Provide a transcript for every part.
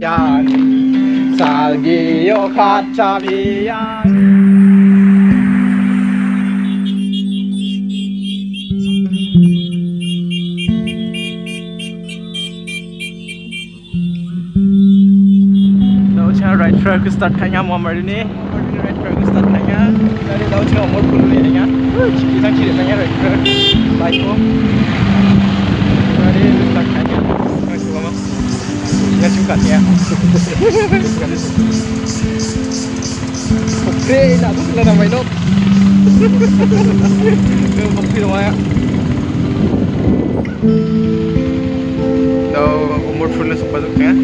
Yan Salgio Kacabian. Right track start kayaknya Muhammad ini right track start kayaknya dari tahu cuma umur puluh ni kayaknya kita kiri kayaknya right track baik kok dari start kayaknya masih lama ya suka ya oke nak tu kalau namai dok bukti namanya tahu umur puluh suka tuknya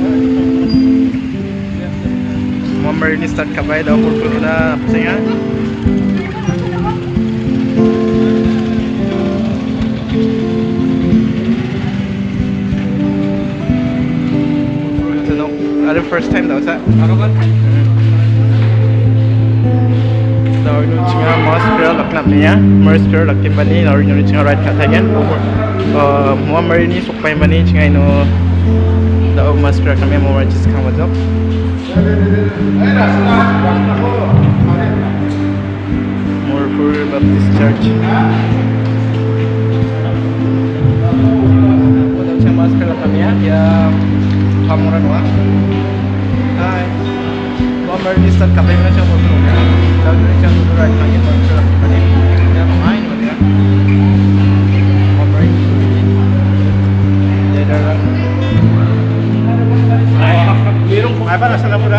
Muhammad ini start kapai dah umur puluh dah apa sih ya? Ada first time dah usah? Apa kan? Dah ini cuma Mars Pier laknap ni ya, Mars Pier laknap bani, dah ini cuma ride kata kan? Muhammad ini sukai bani cuma ini dah Mars Pier kami mau rajis kamu jawab. Morpur Baptist Church. Udah macam masker kami ya, dia kamuran wah. Hai, Muhammad ini start kami macam morpur ya. Lalu macam right kami masker kami. Dia main macam. Muhammad. Dia dah. Apa rasanya pura?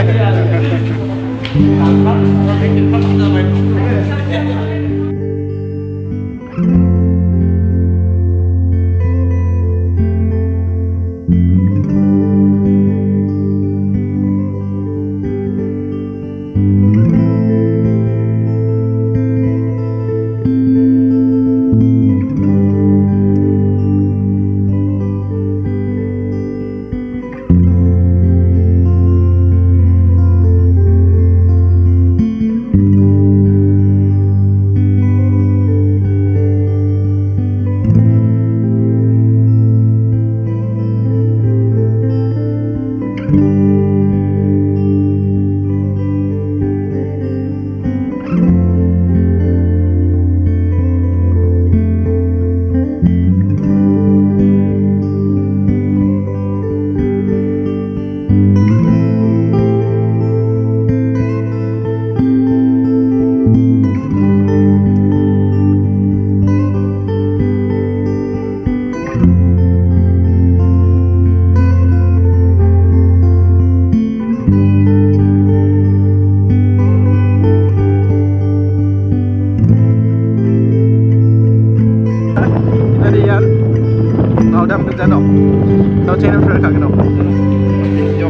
Tahu channel friend kak kenapa? Jom.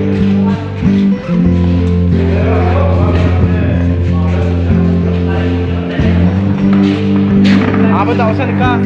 Apa tahu saya kak?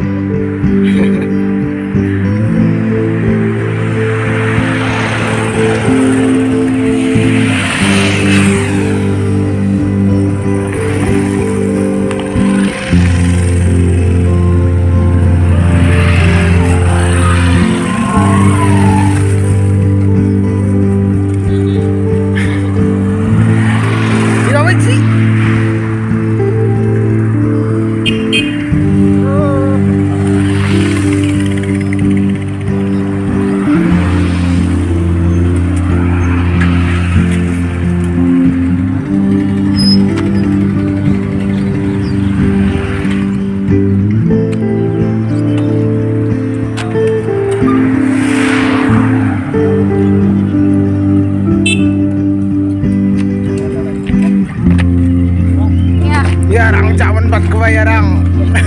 Yarang.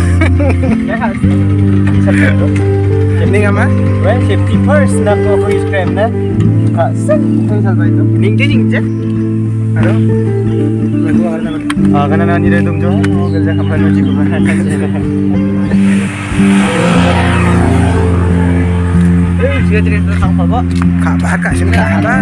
Ini apa? Well, safety first nak ko freeze frame na. Set. Kung salba ito? Ning je. Ano? Magawa naman. Kana na nila dong jo. Galja ka pa no ji ko ba. Siya din sa sang pa. Ka sim ka ba.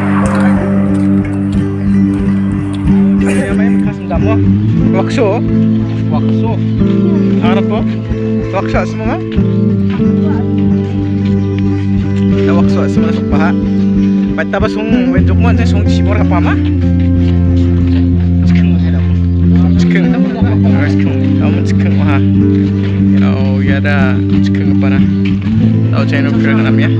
Ay may kasundam mo. Wakso. Wakso. Harap po. Wakso semua. tawak so semua sok paha. Baita ba sung wenjok mo sa sung sibor apa ma? Cikeng kamu cikeng ha. Oh ya ada cikeng apa na? Tahu channel kira nam ya.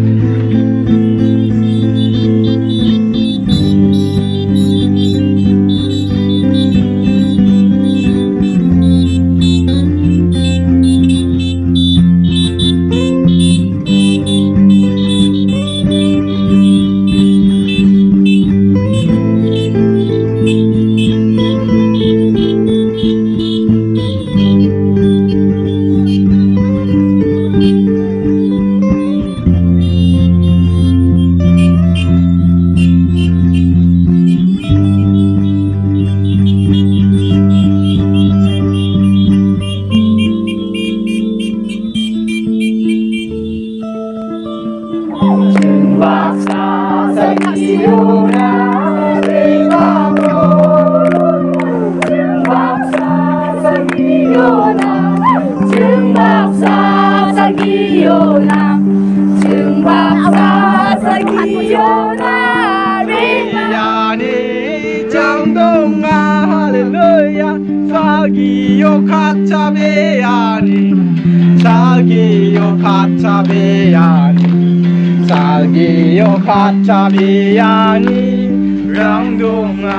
Salgio kacabiani rangdonga.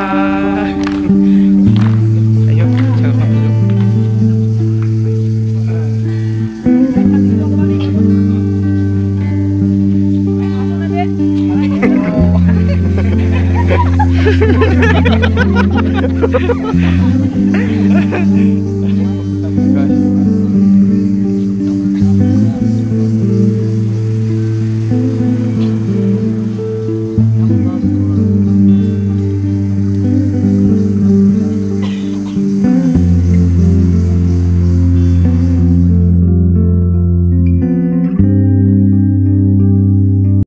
Ayo, coba dulu.